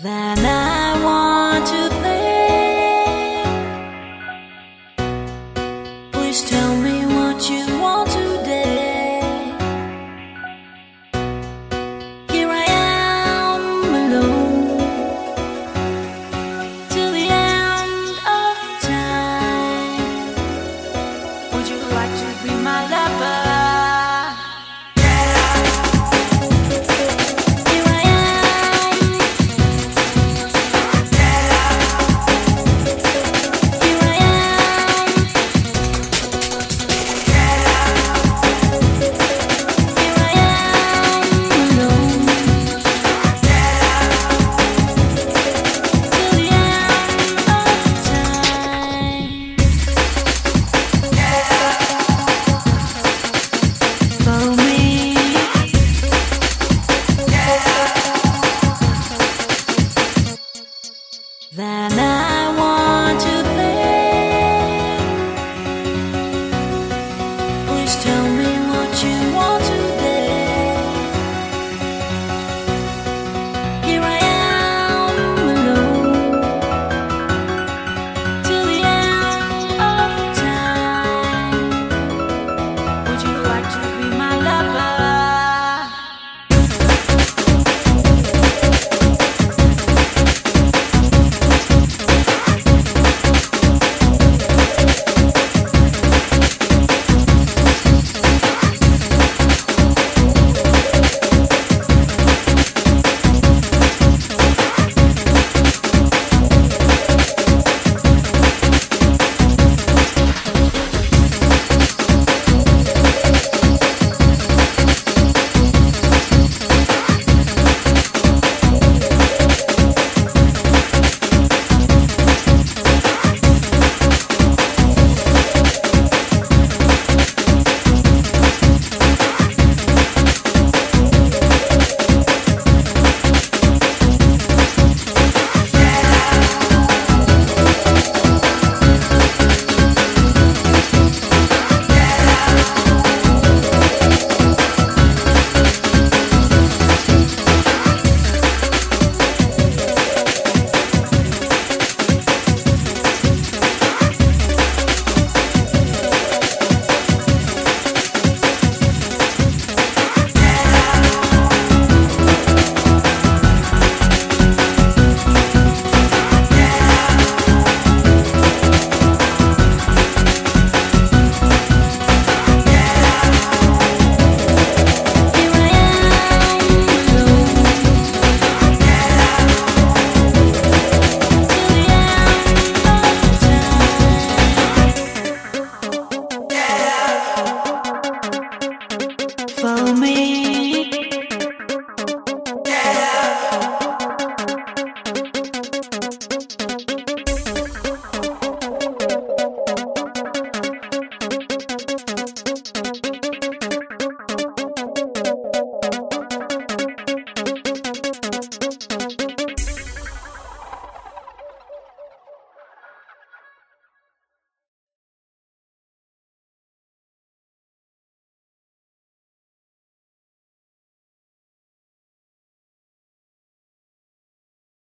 Then I want to play. Please tell me what you want today. Here I am alone till the end of time. Would you like to be my lover? Then I want to play. Please tell me what you want today. Here I am alone till the end of time. Would you like to be my lover? For me.